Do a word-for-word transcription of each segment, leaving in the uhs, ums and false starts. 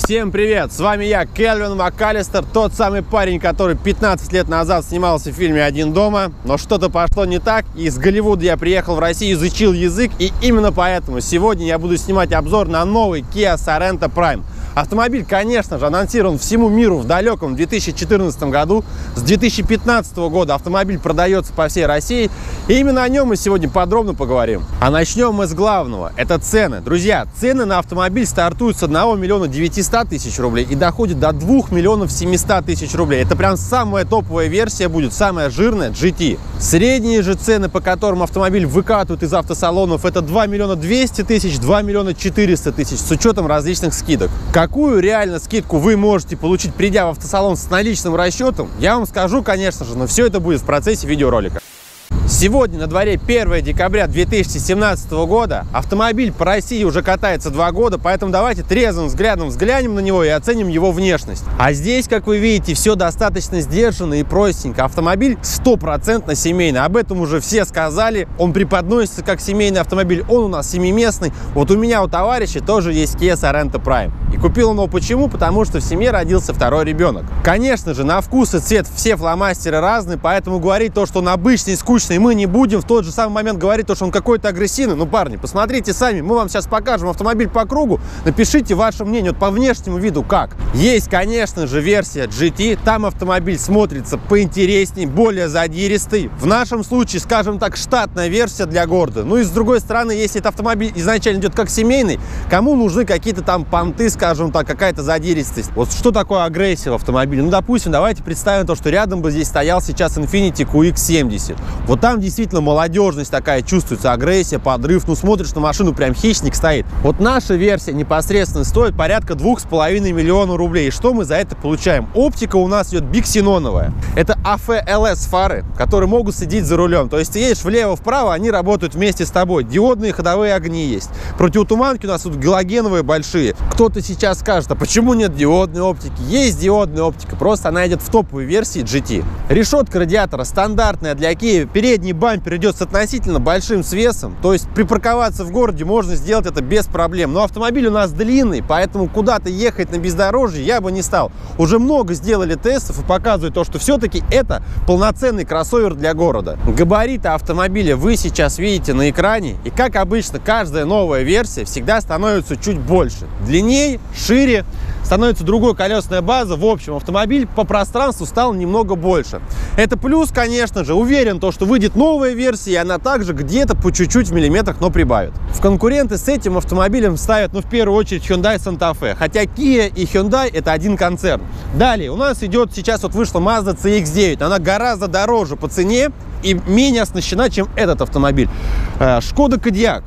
Всем привет! С вами я, Кельвин МакАлистер, тот самый парень, который пятнадцать лет назад снимался в фильме «Один дома», но что-то пошло не так, и из Голливуда я приехал в Россию, изучил язык, и именно поэтому сегодня я буду снимать обзор на новый Kia Sorento Prime. Автомобиль, конечно же, анонсирован всему миру в далеком две тысячи четырнадцатом году. С две тысячи пятнадцатого года автомобиль продается по всей России. И именно о нем мы сегодня подробно поговорим. А начнем мы с главного. Это цены. Друзья, цены на автомобиль стартуют с одного миллиона девятисот тысяч рублей и доходят до двух миллионов семисот тысяч рублей. Это прям самая топовая версия будет, самая жирная джи ти. Средние же цены, по которым автомобиль выкатывают из автосалонов, это два миллиона двести тысяч, два миллиона четыреста тысяч с учетом различных скидок. Какую реально скидку вы можете получить, придя в автосалон с наличным расчетом, я вам скажу, конечно же, но все это будет в процессе видеоролика. Сегодня на дворе первое декабря две тысячи семнадцатого года. Автомобиль по России уже катается два года, поэтому давайте трезвым взглядом взглянем на него и оценим его внешность. А здесь, как вы видите, все достаточно сдержанно и простенько. Автомобиль стопроцентно семейный. Об этом уже все сказали. Он преподносится как семейный автомобиль. Он у нас семиместный. Вот у меня, у товарища тоже есть Kia Sorento Prime. И купил он его почему? Потому что в семье родился второй ребенок. Конечно же, на вкус и цвет все фломастеры разные, поэтому говорить то, что он обычный, скучный, мы не будем в тот же самый момент говорить, то, что он какой-то агрессивный. Ну, парни, посмотрите сами, мы вам сейчас покажем автомобиль по кругу, напишите ваше мнение, вот по внешнему виду как. Есть, конечно же, версия джи ти, там автомобиль смотрится поинтересней, более задиристый. В нашем случае, скажем так, штатная версия для города. Ну и с другой стороны, если этот автомобиль изначально идет как семейный, кому нужны какие-то там понты, скажем так, какая-то задиристость. Вот что такое агрессия в автомобиле? Ну, допустим, давайте представим то, что рядом бы здесь стоял сейчас Infiniti кью икс семьдесят. Вот там действительно молодежность такая чувствуется, агрессия, подрыв. Ну, смотришь на машину, прям хищник стоит. Вот наша версия непосредственно стоит порядка двух с половиной миллионов рублей. И что мы за это получаем? Оптика у нас идет биксеноновая. Это эй эф эл эс фары, которые могут сидеть за рулем. То есть ты едешь влево-вправо, они работают вместе с тобой. Диодные ходовые огни есть. Противотуманки у нас тут галогеновые большие. Кто-то сейчас скажет, а почему нет диодной оптики? Есть диодная оптика, просто она идет в топовой версии джи ти. Решетка радиатора стандартная для Kia. Передний бампер идет с относительно большим свесом, то есть припарковаться в городе можно сделать это без проблем. Но автомобиль у нас длинный, поэтому куда-то ехать на бездорожье я бы не стал. Уже много сделали тестов и показывают то, что все-таки это полноценный кроссовер для города. Габариты автомобиля вы сейчас видите на экране, и как обычно каждая новая версия всегда становится чуть больше. Длиннее, шире, становится другой колесная база. В общем, автомобиль по пространству стал немного больше. Это плюс, конечно же. Уверен, то, что выйдет новая версия, и она также где-то по чуть-чуть в миллиметрах, но прибавит. В конкуренты с этим автомобилем ставят, ну, в первую очередь, Hyundai Santa Fe. Хотя Kia и Hyundai это один концерн. Далее у нас идет, сейчас вот вышла Mazda си икс девять. Она гораздо дороже по цене и менее оснащена, чем этот автомобиль. Шкода Кодиак.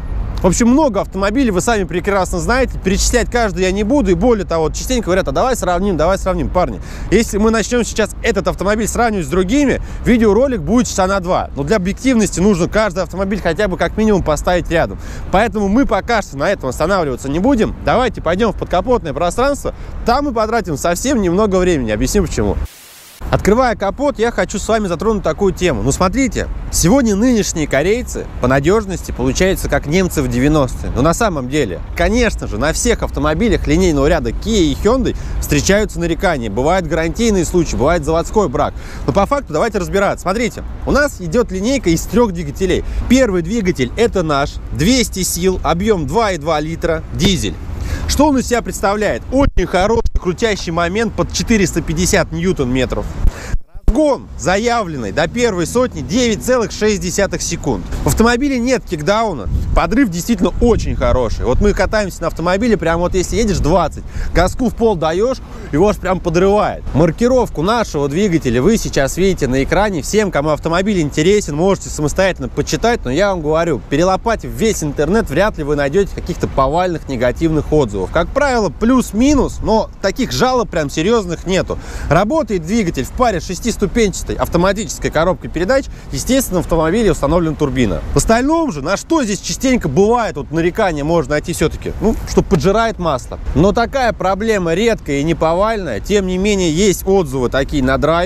В общем, много автомобилей, вы сами прекрасно знаете, перечислять каждый я не буду, и более того, частенько говорят, а давай сравним, давай сравним, парни. Если мы начнем сейчас этот автомобиль сравнивать с другими, видеоролик будет часа на два. Но для объективности нужно каждый автомобиль хотя бы как минимум поставить рядом. Поэтому мы пока что на этом останавливаться не будем. Давайте пойдем в подкапотное пространство, там мы потратим совсем немного времени, объясню почему. Открывая капот, я хочу с вами затронуть такую тему. Ну, смотрите, сегодня нынешние корейцы по надежности получаются как немцы в девяностые. Но на самом деле, конечно же, на всех автомобилях линейного ряда Kia и Hyundai встречаются нарекания. Бывают гарантийные случаи, бывает заводской брак. Но по факту давайте разбираться. Смотрите, у нас идет линейка из трех двигателей. Первый двигатель – это наш, двести сил, объем два и два литра, дизель. Что он из себя представляет? Очень хороший крутящий момент под четыреста пятьдесят ньютон-метров. Разгон заявленный до первой сотни девять целых шесть десятых секунд. В автомобиле нет кикдауна. Подрыв действительно очень хороший. Вот мы катаемся на автомобиле, прям вот если едешь двадцать, газку в пол даешь, его аж прям подрывает. Маркировку нашего двигателя вы сейчас видите на экране. Всем, кому автомобиль интересен, можете самостоятельно почитать. Но я вам говорю, перелопатив весь интернет, вряд ли вы найдете каких-то повальных негативных отзывов. Как правило, плюс-минус, но таких жалоб прям серьезных нету. Работает двигатель в паре с шестиступенчатой автоматической коробкой передач. Естественно, в автомобиле установлена турбина. В остальном же, на что здесь частенько бывает, вот нарекания можно найти все-таки, ну, что поджирает масло. Но такая проблема редкая и не повальная. Тем не менее, есть отзывы такие на драйве.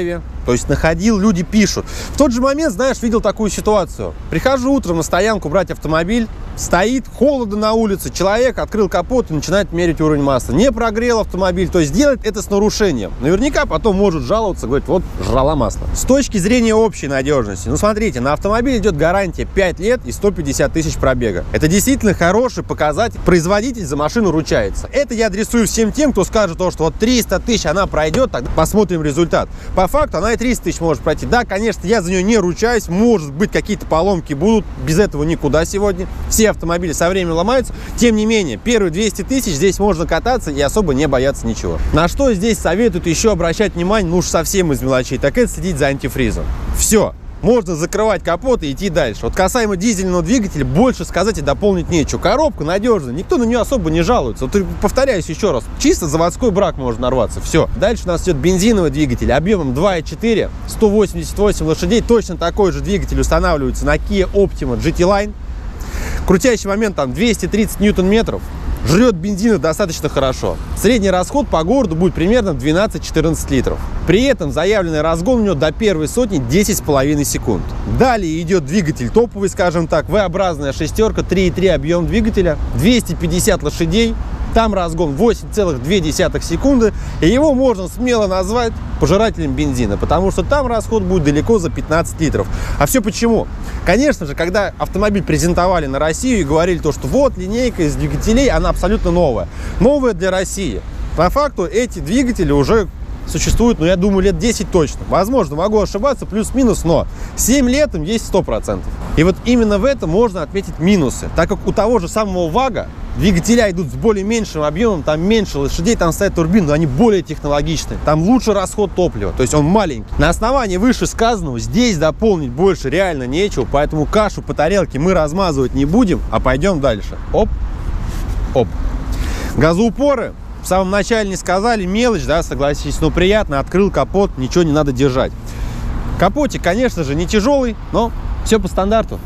То есть находил, люди пишут. В тот же момент, знаешь, видел такую ситуацию. Прихожу утром на стоянку брать автомобиль, стоит, холодно на улице, человек открыл капот и начинает мерить уровень масла. Не прогрел автомобиль, то есть делает это с нарушением. Наверняка потом может жаловаться, говорит, вот жрала масло. С точки зрения общей надежности, ну смотрите, на автомобиль идет гарантия пять лет и сто пятьдесят тысяч пробега. Это действительно хороший показатель. Производитель за машину ручается. Это я адресую всем тем, кто скажет, что вот триста тысяч она пройдет, тогда посмотрим результат. По факту она и триста тысяч может пройти. Да, конечно, я за нее не ручаюсь, может быть, какие-то поломки будут, без этого никуда сегодня. Все автомобили со временем ломаются. Тем не менее, первые двести тысяч здесь можно кататься и особо не бояться ничего. На что здесь советуют еще обращать внимание, ну уж совсем из мелочей, так это следить за антифризом. Все. Можно закрывать капот и идти дальше. Вот касаемо дизельного двигателя больше сказать и дополнить нечего. Коробка надежная, никто на нее особо не жалуется. Вот повторяюсь еще раз, чисто заводской брак может нарваться. Все. Дальше у нас идет бензиновый двигатель объемом два и четыре, сто восемьдесят восемь лошадей. Точно такой же двигатель устанавливается на Kia Optima джи ти Line. Крутящий момент там двести тридцать ньютон-метров. Жрет бензина достаточно хорошо. Средний расход по городу будет примерно двенадцать-четырнадцать литров. При этом заявленный разгон у него до первой сотни десять с половиной секунд. Далее идет двигатель топовый, скажем так, V-образная шестерка, три и три объем двигателя, двести пятьдесят лошадей. Там разгон восемь целых две десятых секунды, и его можно смело назвать пожирателем бензина, потому что там расход будет далеко за пятнадцать литров. А все почему? Конечно же, когда автомобиль презентовали на Россию и говорили то, что вот линейка из двигателей, она абсолютно новая. Новая для России. По факту эти двигатели уже существуют, ну, я думаю, лет десять точно. Возможно, могу ошибаться, плюс-минус, но семь лет им есть сто процентов. И вот именно в этом можно отметить минусы, так как у того же самого ВАГа двигателя идут с более меньшим объемом, там меньше лошадей, там стоят турбины, но они более технологичные, там лучше расход топлива, то есть он маленький. На основании вышесказанного здесь дополнить больше реально нечего, поэтому кашу по тарелке мы размазывать не будем, а пойдем дальше. Оп, оп. Газоупоры. В самом начале не сказали, мелочь, да, согласитесь, но приятно, открыл капот, ничего не надо держать. Капотик, конечно же, не тяжелый, но все по стандарту.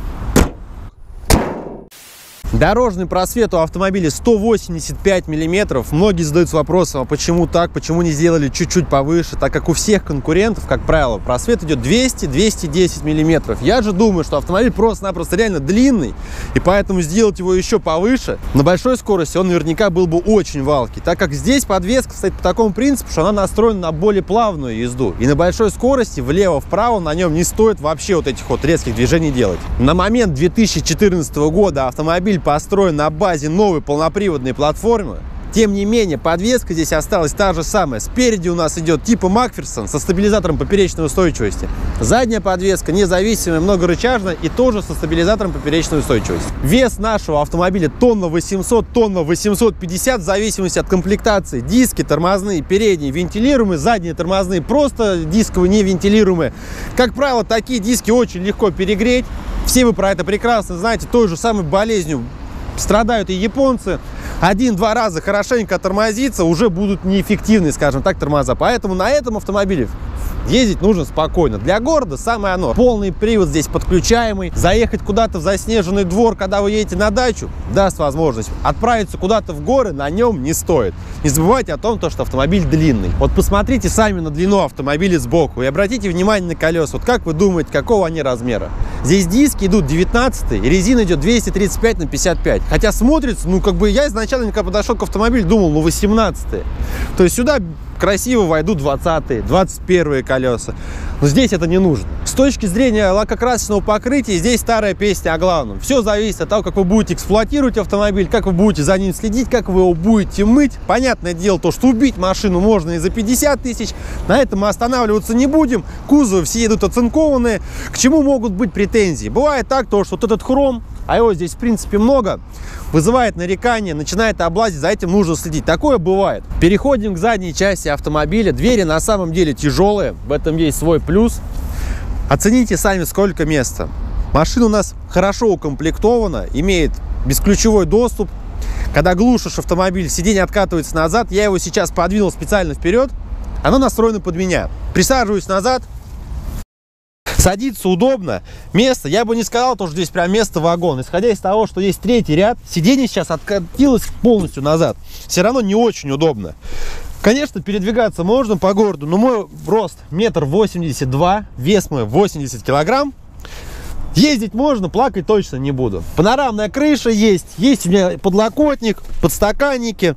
Дорожный просвет у автомобиля сто восемьдесят пять миллиметров. Многие задаются вопросом, а почему так, почему не сделали чуть-чуть повыше, так как у всех конкурентов, как правило, просвет идет двести — двести десять миллиметров. Я же думаю, что автомобиль просто-напросто реально длинный, и поэтому сделать его еще повыше, на большой скорости он наверняка был бы очень валкий, так как здесь подвеска стоит по такому принципу, что она настроена на более плавную езду, и на большой скорости влево-вправо на нем не стоит вообще вот этих вот резких движений делать. На момент две тысячи четырнадцатого года автомобиль построен на базе новой полноприводной платформы. Тем не менее, подвеска здесь осталась та же самая. Спереди у нас идет типа Макферсон со стабилизатором поперечной устойчивости. Задняя подвеска независимая, многорычажная и тоже со стабилизатором поперечной устойчивости. Вес нашего автомобиля тонна восемьсот, тонна восемьсот пятьдесят в зависимости от комплектации. Диски тормозные, передние вентилируемые, задние тормозные просто дисковые, не вентилируемые. Как правило, такие диски очень легко перегреть. Все вы про это прекрасно знаете. Той же самой болезнью страдают и японцы. Один-два раза хорошенько тормозиться, уже будут неэффективны, скажем так, тормоза. Поэтому на этом автомобиле ездить нужно спокойно. Для города самое оно. Полный привод здесь подключаемый. Заехать куда-то в заснеженный двор, когда вы едете на дачу, даст возможность. Отправиться куда-то в горы на нем не стоит. Не забывайте о том, что автомобиль длинный. Вот посмотрите сами на длину автомобиля сбоку и обратите внимание на колеса. Вот как вы думаете, какого они размера? Здесь диски идут девятнадцать, и резина идет двести тридцать пять на пятьдесят пять. Хотя смотрится, ну как бы я изначально, когда подошел к автомобилю, думал, ну восемнадцать. То есть сюда красиво войдут двадцатые, двадцать первые колеса. Но здесь это не нужно. С точки зрения лакокрасочного покрытия, здесь старая песня о главном. Все зависит от того, как вы будете эксплуатировать автомобиль, как вы будете за ним следить, как вы его будете мыть. Понятное дело, то, что убить машину можно и за пятьдесят тысяч. На этом мы останавливаться не будем. Кузовы все идут оцинкованные. К чему могут быть претензии? Бывает так, то, что вот этот хром, а его здесь в принципе много, вызывает нарекания, начинает облазить, за этим нужно следить. Такое бывает. Переходим к задней части автомобиля. Двери на самом деле тяжелые, в этом есть свой плюс. Оцените сами, сколько места. Машина у нас хорошо укомплектована, имеет бесключевой доступ. Когда глушишь автомобиль, сиденье откатывается назад. Я его сейчас подвинул специально вперед. Оно настроено под меня. Присаживаюсь назад. Садиться удобно. Место, я бы не сказал, что здесь прям место-вагон. Исходя из того, что есть третий ряд, сиденье сейчас откатилось полностью назад. Все равно не очень удобно. Конечно, передвигаться можно по городу, но мой рост метр восемьдесят два, вес мой восемьдесят килограмм. Ездить можно, плакать точно не буду. Панорамная крыша есть, есть у меня подлокотник, подстаканники,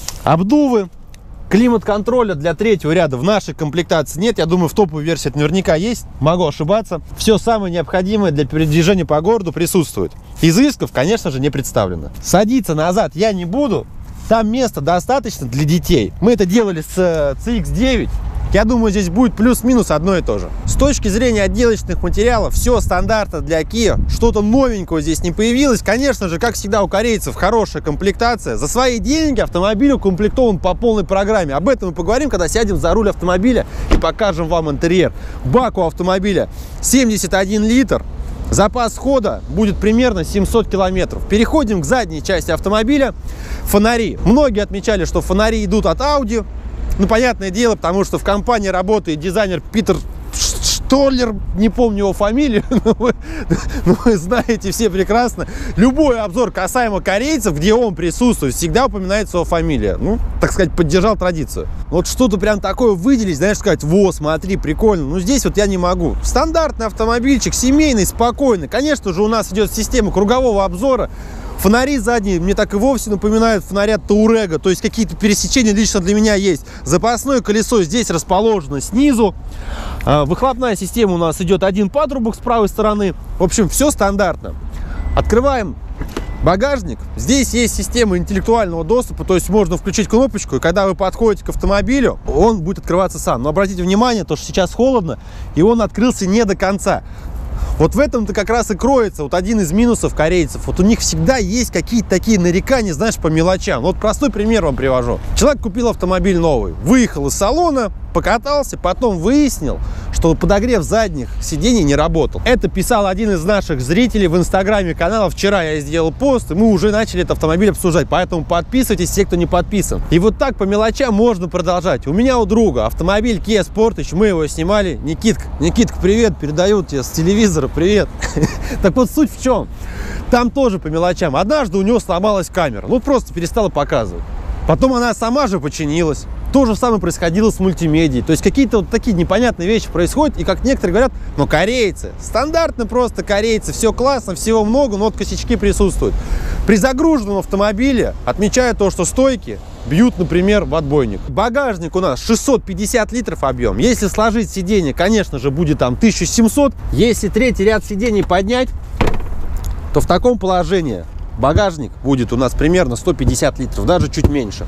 обдувы. Климат-контроля для третьего ряда в нашей комплектации нет. Я думаю, в топовой версии это наверняка есть. Могу ошибаться. Все самое необходимое для передвижения по городу присутствует. Изысков, конечно же, не представлено. Садиться назад я не буду. Там места достаточно для детей. Мы это делали с си икс девять. Я думаю, здесь будет плюс-минус одно и то же. С точки зрения отделочных материалов, все стандартно для Kia. Что-то новенького здесь не появилось. Конечно же, как всегда у корейцев, хорошая комплектация. За свои деньги автомобиль укомплектован по полной программе. Об этом мы поговорим, когда сядем за руль автомобиля и покажем вам интерьер. Бак у автомобиля семьдесят один литр. Запас хода будет примерно семьсот километров. Переходим к задней части автомобиля. Фонари. Многие отмечали, что фонари идут от Audi. Ну, понятное дело, потому что в компании работает дизайнер Питер Штоллер, не помню его фамилию, но вы, но вы знаете все прекрасно. Любой обзор касаемо корейцев, где он присутствует, всегда упоминается его фамилия. Ну, так сказать, поддержал традицию. Вот что-то прям такое выделить, знаешь, сказать, во, смотри, прикольно. Ну, здесь вот я не могу. Стандартный автомобильчик, семейный, спокойный. Конечно же, у нас идет система кругового обзора. Фонари задние мне так и вовсе напоминают фонаря Touareg, то есть какие-то пересечения лично для меня есть. Запасное колесо здесь расположено снизу. Выхлопная система у нас идет один патрубок с правой стороны. В общем, все стандартно. Открываем багажник. Здесь есть система интеллектуального доступа, то есть можно включить кнопочку, и когда вы подходите к автомобилю, он будет открываться сам. Но обратите внимание, то, что сейчас холодно, и он открылся не до конца. Вот в этом-то как раз и кроется вот один из минусов корейцев. Вот у них всегда есть какие-то такие нарекания, знаешь, по мелочам. Вот простой пример вам привожу. Человек купил автомобиль новый, выехал из салона, покатался, потом выяснил, что подогрев задних сидений не работал. Это писал один из наших зрителей в инстаграме канала. Вчера я сделал пост, и мы уже начали этот автомобиль обсуждать. Поэтому подписывайтесь, все, кто не подписан. И вот так по мелочам можно продолжать. У меня у друга автомобиль Kia Sportage, мы его снимали. Никитка, Никитка, привет, передают тебе с телевизора, привет. Так вот, суть в чем? Там тоже по мелочам. Однажды у него сломалась камера, ну просто перестала показывать. Потом она сама же починилась. То же самое происходило с мультимедией. То есть какие-то вот такие непонятные вещи происходят. И как некоторые говорят, ну корейцы, стандартно просто корейцы, все классно, всего много, но вот косячки присутствуют. При загруженном автомобиле отмечаю то, что стойки бьют, например, в отбойник. Багажник у нас шестьсот пятьдесят литров объем. Если сложить сиденье, конечно же, будет там тысяча семьсот. Если третий ряд сидений поднять, то в таком положении багажник будет у нас примерно сто пятьдесят литров, даже чуть меньше.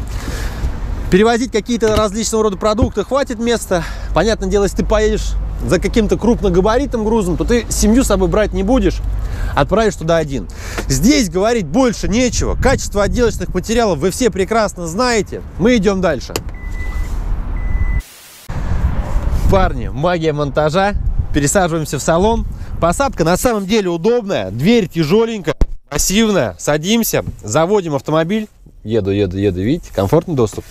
Перевозить какие-то различного рода продукты хватит места. Понятное дело, если ты поедешь за каким-то крупногабаритным грузом, то ты семью с собой брать не будешь, отправишь туда один. Здесь говорить больше нечего. Качество отделочных материалов вы все прекрасно знаете. Мы идем дальше. Парни, магия монтажа. Пересаживаемся в салон. Посадка на самом деле удобная. Дверь тяжеленькая, массивная. Садимся, заводим автомобиль. Еду, еду, еду. Видите, комфортный доступ.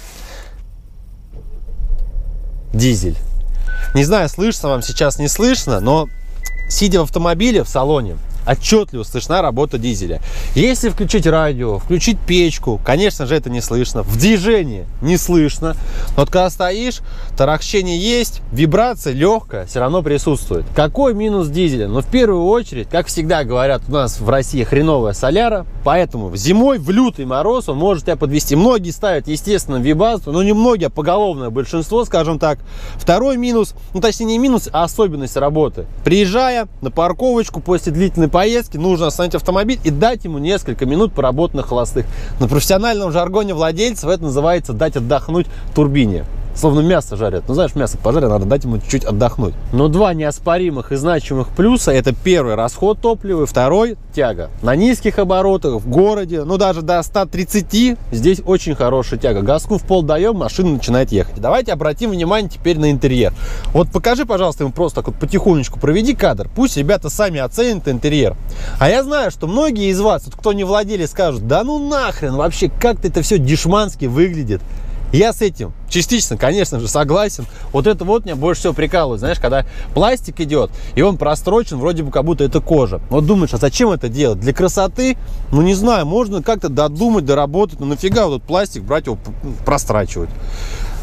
Дизель. Не знаю, слышно вам сейчас, не слышно, но сидя в автомобиле в салоне, отчетливо слышна работа дизеля. Если включить радио, включить печку, конечно же, это не слышно. В движении не слышно. Но вот когда стоишь, тарахчение есть, вибрация легкая все равно присутствует. Какой минус дизеля? Ну, в первую очередь, как всегда говорят, у нас в России хреновая соляра, поэтому зимой в лютый мороз он может тебя подвести. Многие ставят, естественно, вибрацию, но не многие, а поголовное большинство, скажем так. Второй минус, ну, точнее, не минус, а особенность работы. Приезжая на парковочку после длительной поездки, нужно остановить автомобиль и дать ему несколько минут поработать на холостых. На профессиональном жаргоне владельцев это называется дать отдохнуть турбине. Словно мясо жарят. Ну, знаешь, мясо пожарят, надо дать ему чуть-чуть отдохнуть. Но два неоспоримых и значимых плюса — это первый — расход топлива, и второй — тяга. На низких оборотах, в городе, ну, даже до ста тридцати здесь очень хорошая тяга. Газку в пол даем, машина начинает ехать. Давайте обратим внимание теперь на интерьер. Вот покажи, пожалуйста, ему просто так вот потихонечку проведи кадр. Пусть ребята сами оценят интерьер. А я знаю, что многие из вас, вот кто не владели, скажут: да ну нахрен, вообще как-то это все дешмански выглядит. Я с этим частично, конечно же, согласен. Вот это вот меня больше всего прикалывает. Знаешь, когда пластик идет, и он прострочен, вроде бы как будто это кожа. Вот думаешь, а зачем это делать? Для красоты? Ну, не знаю, можно как-то додумать, доработать. Но нафига вот этот пластик брать, его прострачивать?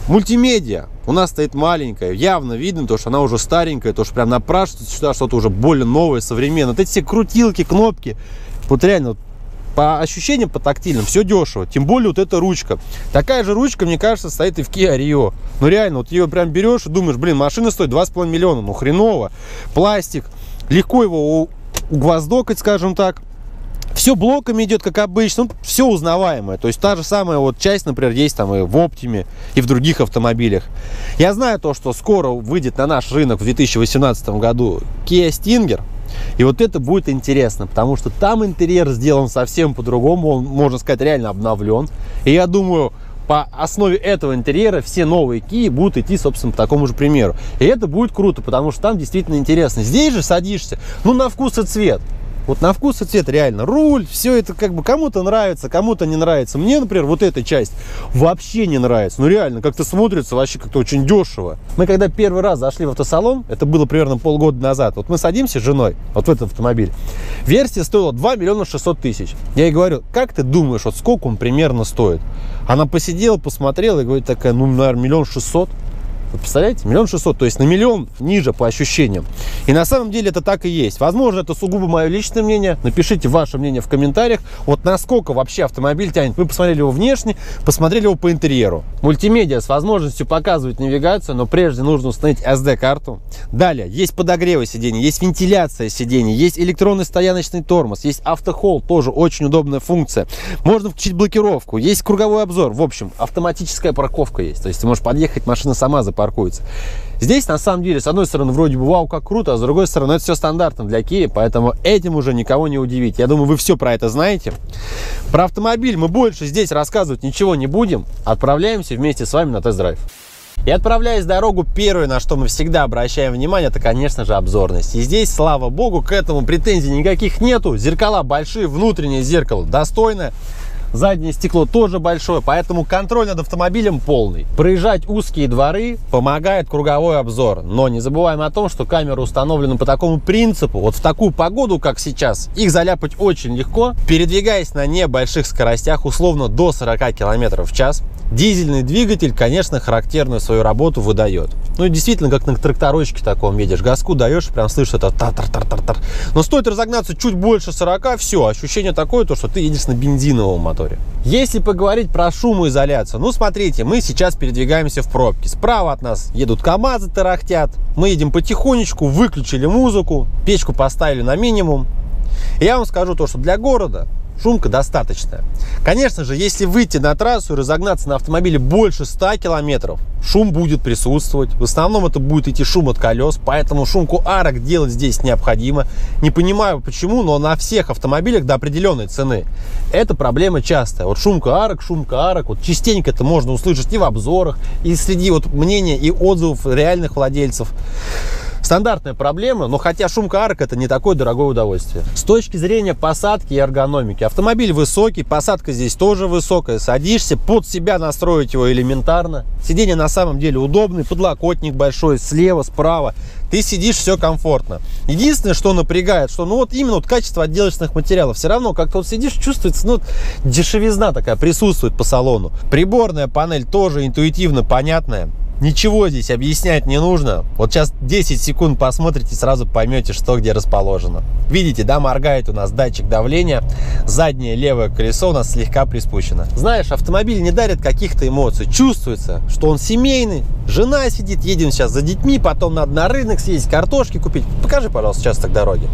Мультимедиа у нас стоит маленькая, явно видно, то, что она уже старенькая, то, что прям напрашивается сюда что-то уже более новое, современное. Вот эти все крутилки, кнопки, вот реально, вот, по ощущениям, по тактильным, все дешево. Тем более вот эта ручка. Такая же ручка, мне кажется, стоит и в Kia Rio. Ну реально, вот ее прям берешь и думаешь, блин, машина стоит два с половиной миллиона, ну хреново. Пластик, легко его угвоздокать, скажем так. Все блоками идет, как обычно, ну, все узнаваемое. То есть та же самая вот часть, например, есть там и в Optima, и в других автомобилях. Я знаю то, что скоро выйдет на наш рынок в две тысячи восемнадцатом году Kia Stinger. И вот это будет интересно, потому что там интерьер сделан совсем по-другому, он, можно сказать, реально обновлен. И я думаю, по основе этого интерьера все новые Kia будут идти, собственно, по такому же примеру. И это будет круто, потому что там действительно интересно. Здесь же садишься, ну, на вкус и цвет. Вот на вкус и цвет реально. Руль, все это как бы кому-то нравится, кому-то не нравится. Мне, например, вот эта часть вообще не нравится. Ну реально, как-то смотрится вообще как-то очень дешево. Мы когда первый раз зашли в автосалон, это было примерно полгода назад, вот мы садимся с женой вот в этот автомобиль. Версия стоила два миллиона шестьсот тысяч. Я ей говорю, как ты думаешь, вот сколько он примерно стоит? Она посидела, посмотрела и говорит такая, ну, наверное, миллион шестьсот. Вы представляете? Миллион шестьсот, то есть на миллион ниже по ощущениям. И на самом деле это так и есть. Возможно, это сугубо мое личное мнение. Напишите ваше мнение в комментариях. Вот насколько вообще автомобиль тянет. Вы посмотрели его внешне, посмотрели его по интерьеру. Мультимедиа с возможностью показывать навигацию, но прежде нужно установить эс ди-карту. Далее, есть подогревы сидений, есть вентиляция сидений, есть электронный стояночный тормоз, есть автохолд, тоже очень удобная функция. Можно включить блокировку, есть круговой обзор. В общем, автоматическая парковка есть. То есть ты можешь подъехать, машина сама запаркуется. паркуется. Здесь, на самом деле, с одной стороны, вроде бы, вау, как круто, а с другой стороны, это все стандартно для Kia, поэтому этим уже никого не удивить. Я думаю, вы все про это знаете. Про автомобиль мы больше здесь рассказывать ничего не будем. Отправляемся вместе с вами на тест-драйв. И отправляясь в дорогу, первое, на что мы всегда обращаем внимание, это, конечно же, обзорность. И здесь, слава богу, к этому претензий никаких нету. Зеркала большие, внутреннее зеркало достойное. Заднее стекло тоже большое, поэтому контроль над автомобилем полный. Проезжать узкие дворы помогает круговой обзор. Но не забываем о том, что камеры установлены по такому принципу. Вот в такую погоду, как сейчас, их заляпать очень легко. Передвигаясь на небольших скоростях, условно до сорока километров в час, дизельный двигатель, конечно, характерную свою работу выдает. Ну и действительно, как на тракторочке таком едешь, газку даешь, прям слышишь это тар-тар-тар-тар-тар. Но стоит разогнаться чуть больше сорока, все, ощущение такое, то, что ты едешь на бензиновом моторе. Если поговорить про шумоизоляцию, ну смотрите, мы сейчас передвигаемся в пробке. Справа от нас едут КАМАЗы, тарахтят. Мы едем потихонечку, выключили музыку, печку поставили на минимум. И я вам скажу то, что для города шумка достаточная. Конечно же, если выйти на трассу и разогнаться на автомобиле больше ста километров, шум будет присутствовать. В основном это будет идти шум от колес, поэтому шумку арок делать здесь необходимо. Не понимаю почему, но на всех автомобилях до определенной цены эта проблема частая. Вот шумка арок, шумка арок, вот частенько это можно услышать и в обзорах, и среди вот мнения и отзывов реальных владельцев. Стандартная проблема, но хотя шумка арок это не такое дорогое удовольствие. С точки зрения посадки и эргономики, автомобиль высокий, посадка здесь тоже высокая, садишься, под себя настроить его элементарно. Сиденье на самом деле удобный, подлокотник большой, слева, справа. Ты сидишь, все комфортно. Единственное, что напрягает, что ну вот именно вот качество отделочных материалов. Все равно как-то вот сидишь, чувствуется, ну дешевизна такая присутствует по салону. Приборная панель тоже интуитивно понятная. Ничего здесь объяснять не нужно. Вот сейчас десять секунд посмотрите, сразу поймете, что где расположено. Видите, да, моргает у нас датчик давления. Заднее левое колесо у нас слегка приспущено. Знаешь, автомобиль не дарит каких-то эмоций. Чувствуется, что он семейный. Жена сидит, едем сейчас за детьми, потом надо на рынок съездить, картошки купить. Покажи, пожалуйста, участок дороги.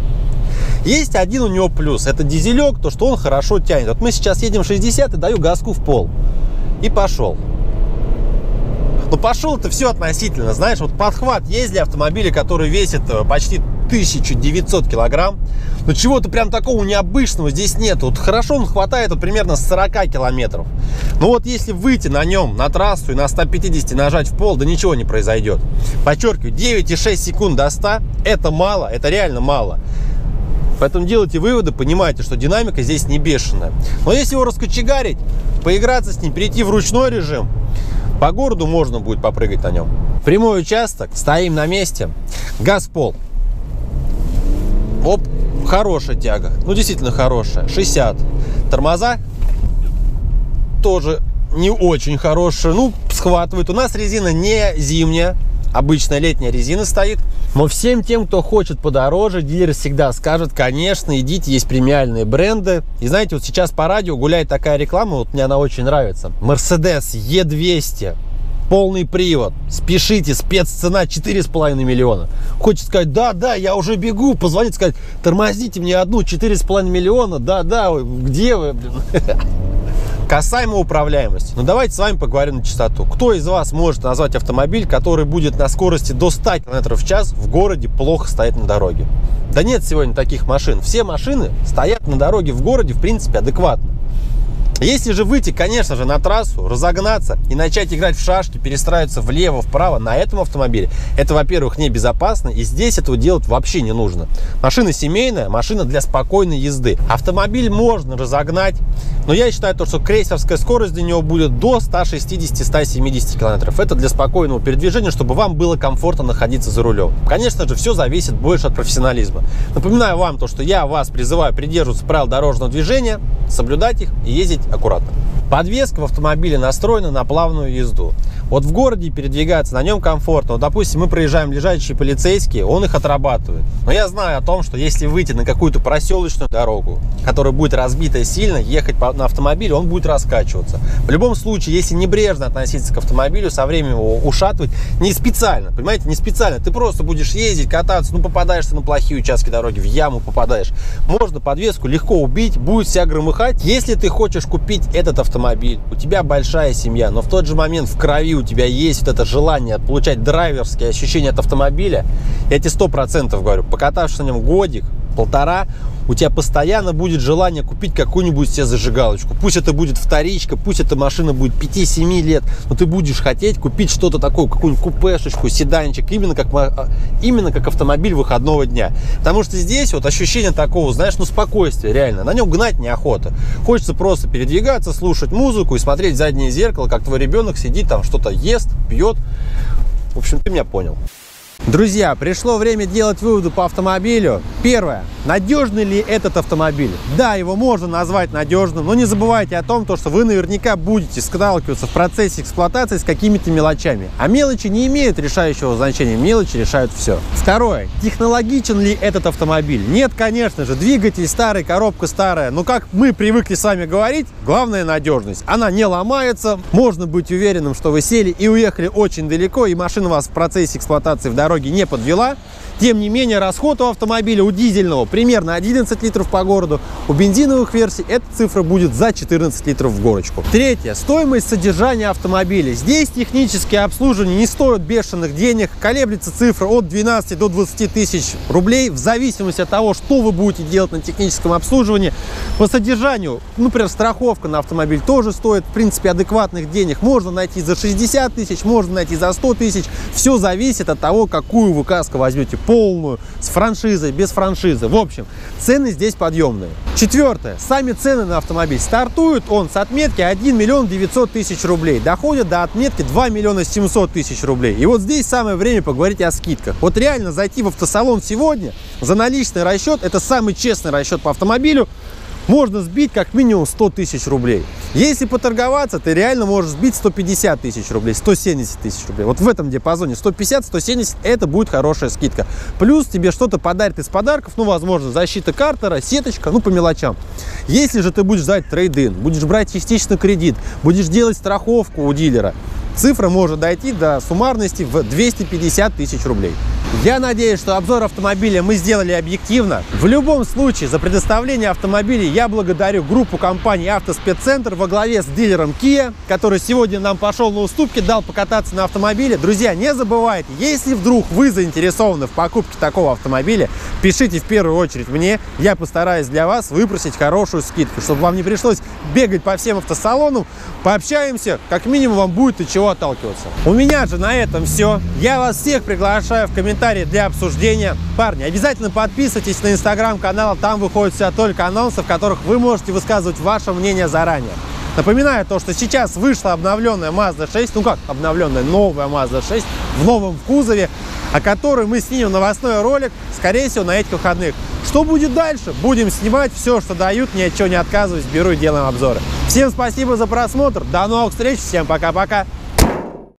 Есть один у него плюс. Это дизелек, то, что он хорошо тянет. Вот мы сейчас едем шестьдесят и даю газку в пол. И пошел. Но пошел-то все относительно, знаешь, вот подхват есть для автомобиля, который весит почти тысячу девятьсот килограмм, но чего-то прям такого необычного здесь нет. Вот хорошо он хватает вот примерно сорока километров. Но вот если выйти на нем на трассу и на ста пятидесяти нажать в пол, да ничего не произойдет. Подчеркиваю, девять и шесть секунд до ста это мало, это реально мало. Поэтому делайте выводы, понимаете, что динамика здесь не бешеная. Но если его раскочегарить, поиграться с ним, перейти в ручной режим, по городу можно будет попрыгать на нем. Прямой участок, стоим на месте, газ в пол. Оп, хорошая тяга, ну действительно хорошая, шестьдесят. Тормоза тоже не очень хорошие, ну с схватывает. У нас резина не зимняя, обычная летняя резина стоит. Но всем тем, кто хочет подороже, дилер всегда скажет, конечно, идите, есть премиальные бренды. И знаете, вот сейчас по радио гуляет такая реклама, вот мне она очень нравится. Mercedes и двести, полный привод, спешите, спеццена четыре с половиной миллиона. Хочет сказать, да-да, я уже бегу, позвонить, сказать, тормозите мне одну, четыре с половиной миллиона, да-да, где вы, блин? Касаемо управляемости. Ну, давайте с вами поговорим на чистоту. Кто из вас может назвать автомобиль, который будет на скорости до ста километров в час в городе плохо стоять на дороге? Да нет сегодня таких машин. Все машины стоят на дороге в городе, в принципе, адекватно. Если же выйти, конечно же, на трассу, разогнаться и начать играть в шашки, перестраиваться влево, вправо на этом автомобиле, это, во-первых, небезопасно, и здесь этого делать вообще не нужно. Машина семейная, машина для спокойной езды. Автомобиль можно разогнать, но я считаю, что крейсерская скорость для него будет до ста шестидесяти — ста семидесяти километров. Это для спокойного передвижения, чтобы вам было комфортно находиться за рулем. Конечно же, все зависит больше от профессионализма. Напоминаю вам то, что я вас призываю придерживаться правил дорожного движения, соблюдать их и ездить аккуратно. Подвеска в автомобиле настроена на плавную езду. Вот в городе передвигаться на нем комфортно. Вот, допустим, мы проезжаем лежачие полицейские, он их отрабатывает. Но я знаю о том, что если выйти на какую-то проселочную дорогу, которая будет разбита сильно, ехать на автомобиле, он будет раскачиваться. В любом случае, если небрежно относиться к автомобилю, со временем его ушатывать, не специально, понимаете, не специально. Ты просто будешь ездить, кататься, ну попадаешься на плохие участки дороги, в яму попадаешь. Можно подвеску легко убить, будет вся громыхать. Если ты хочешь купить этот автомобиль, у тебя большая семья, но в тот же момент в крови у тебя есть вот это желание получать драйверские ощущения от автомобиля, я тебе сто процентов говорю, покатавшись на нем годик, полтора, у тебя постоянно будет желание купить какую-нибудь себе зажигалочку. Пусть это будет вторичка, пусть эта машина будет пяти-семи лет, но ты будешь хотеть купить что-то такое, какую-нибудь купешечку, седанчик, именно как, именно как автомобиль выходного дня. Потому что здесь вот ощущение такого, знаешь, ну спокойствия реально. На нем гнать неохота. Хочется просто передвигаться, слушать музыку и смотреть в заднее зеркало, как твой ребенок сидит там, что-то ест, пьет. В общем, ты меня понял. Друзья, пришло время делать выводы по автомобилю. Первое. Надежный ли этот автомобиль? Да, его можно назвать надежным, но не забывайте о том, что вы наверняка будете сталкиваться в процессе эксплуатации с какими-то мелочами. А мелочи не имеют решающего значения, мелочи решают все. Второе. Технологичен ли этот автомобиль? Нет, конечно же, двигатель старый, коробка старая, но как мы привыкли с вами говорить, главная надежность. Она не ломается, можно быть уверенным, что вы сели и уехали очень далеко, и машина вас в процессе эксплуатации в дороге не подвела. Тем не менее, расход у автомобиля, у дизельного, примерно одиннадцать литров по городу. У бензиновых версий эта цифра будет за четырнадцать литров в горочку. Третье. Стоимость содержания автомобиля. Здесь технические обслуживания не стоят бешеных денег. Колеблется цифра от двенадцати до двадцати тысяч рублей в зависимости от того, что вы будете делать на техническом обслуживании. По содержанию, например, страховка на автомобиль тоже стоит, в принципе, адекватных денег. Можно найти за шестьдесят тысяч, можно найти за сто тысяч. Все зависит от того, какую вы каску возьмете. Полную, с франшизой, без франшизы. В общем, цены здесь подъемные. Четвертое. Сами цены на автомобиль. Стартует он с отметки один миллион девятьсот тысяч рублей. Доходит до отметки два миллиона семьсот тысяч рублей. И вот здесь самое время поговорить о скидках. Вот реально зайти в автосалон сегодня за наличный расчет, это самый честный расчет по автомобилю, можно сбить как минимум сто тысяч рублей. Если поторговаться, ты реально можешь сбить сто пятьдесят тысяч рублей, сто семьдесят тысяч рублей. Вот в этом диапазоне сто пятьдесят — сто семьдесят это будет хорошая скидка. Плюс тебе что-то подарят из подарков, ну, возможно, защита картера, сеточка, ну, по мелочам. Если же ты будешь брать трейд-ин, будешь брать частично кредит, будешь делать страховку у дилера, цифра может дойти до суммарности в двести пятьдесят тысяч рублей. Я надеюсь, что обзор автомобиля мы сделали объективно. В любом случае, за предоставление автомобилей я благодарю группу компании «Автоспеццентр» во главе с дилером Kia, который сегодня нам пошел на уступки, дал покататься на автомобиле. Друзья, не забывайте, если вдруг вы заинтересованы в покупке такого автомобиля, пишите в первую очередь мне. Я постараюсь для вас выпросить хорошую скидку, чтобы вам не пришлось бегать по всем автосалонам. Пообщаемся, как минимум вам будет от чего отталкиваться. У меня же на этом все. Я вас всех приглашаю в комментарии для обсуждения. Парни, обязательно подписывайтесь на инстаграм-канал, там выходят вся только анонсы, в которых вы можете высказывать ваше мнение заранее. Напоминаю то, что сейчас вышла обновленная Mazda шесть, ну как обновленная, новая Mazda шесть в новом кузове, о которой мы снимем новостной ролик, скорее всего, на этих выходных. Что будет дальше? Будем снимать все, что дают, ни от чего не отказываюсь, беру и делаем обзоры. Всем спасибо за просмотр, до новых встреч, всем пока-пока.